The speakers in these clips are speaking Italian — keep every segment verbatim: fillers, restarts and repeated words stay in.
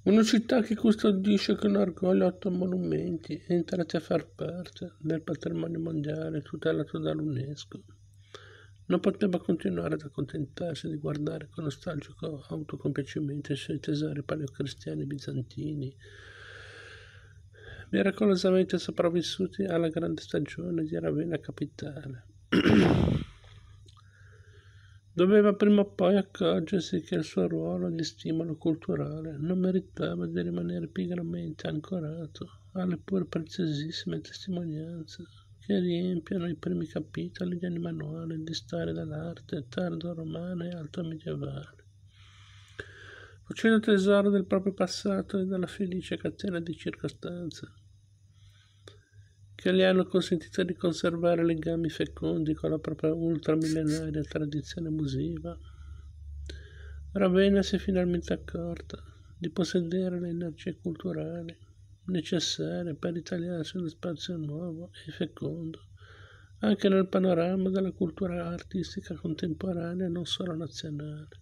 Una città che custodisce con orgoglio otto monumenti, entrati a far parte del patrimonio mondiale tutelato dall'UNESCO. Non poteva continuare ad accontentarsi di guardare con nostalgico autocompiacimento i suoi tesori paleocristiani bizantini, miracolosamente sopravvissuti alla grande stagione di Ravenna capitale. Doveva prima o poi accorgersi che il suo ruolo di stimolo culturale non meritava di rimanere pigramente ancorato alle pur preziosissime testimonianze che riempiono i primi capitoli di ogni manuale di storia dell'arte tardo-romana e alto-medievale, facendo tesoro del proprio passato e della felice catena di circostanze che gli hanno consentito di conservare legami fecondi con la propria ultramillenaria tradizione musiva. Ravenna si è finalmente accorta di possedere le energie culturali necessarie per ritagliarsi uno spazio nuovo e fecondo, anche nel panorama della cultura artistica contemporanea e non solo nazionale.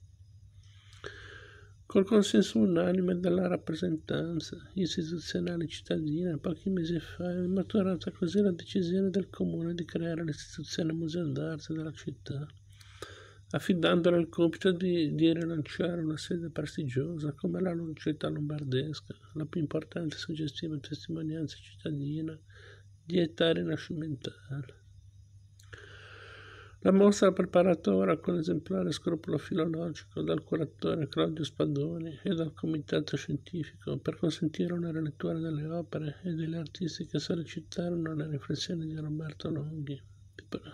Col consenso unanime della rappresentanza istituzionale cittadina, pochi mesi fa è maturata così la decisione del comune di creare l'istituzione Museo d'Arte della città, affidandole il compito di, di rilanciare una sede prestigiosa come la città lombardesca, la più importante e suggestiva testimonianza cittadina di età rinascimentale. La mostra preparata ora con esemplare scrupolo filologico dal curatore Claudio Spadoni e dal comitato scientifico per consentire una rilettura delle opere e degli artisti che sollecitarono le riflessioni di Roberto Longhi,